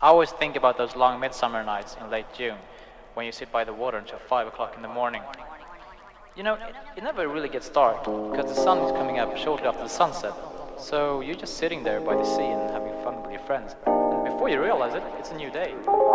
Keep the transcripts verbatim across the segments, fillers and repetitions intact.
I always think about those long midsummer nights in late June, when you sit by the water until five o'clock in the morning. You know, it, it never really gets dark, because the sun is coming up shortly after the sunset. So you're just sitting there by the sea and having fun with your friends. And before you realize it, it's a new day.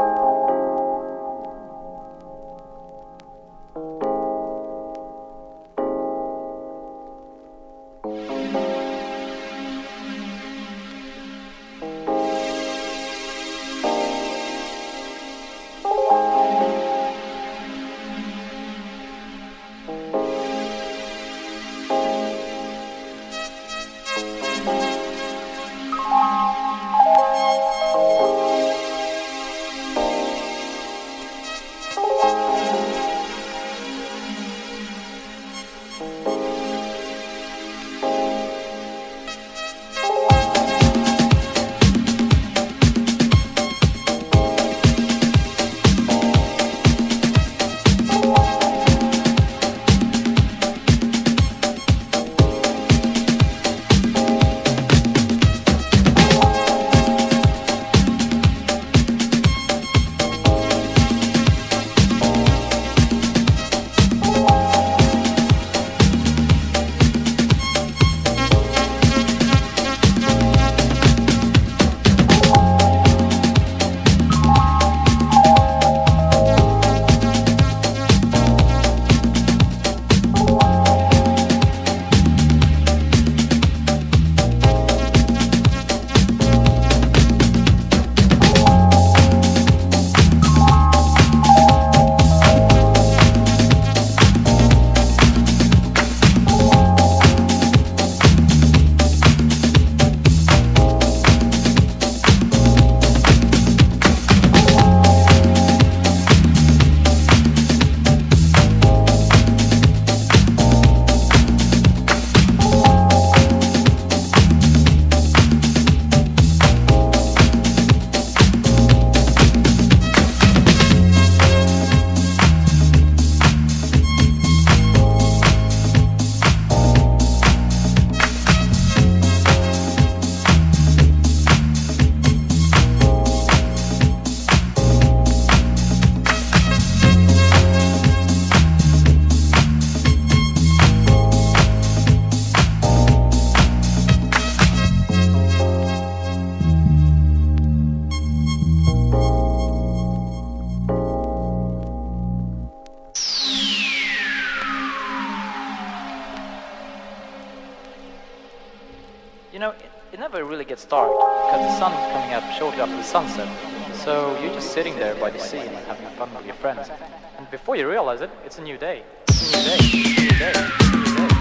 You know, it, it never really gets dark, because the sun is coming up shortly after the sunset. So you're just sitting there by the sea and having fun with your friends. And before you realize it, it's a new day. It's a new day. It's a new day. It's a new day.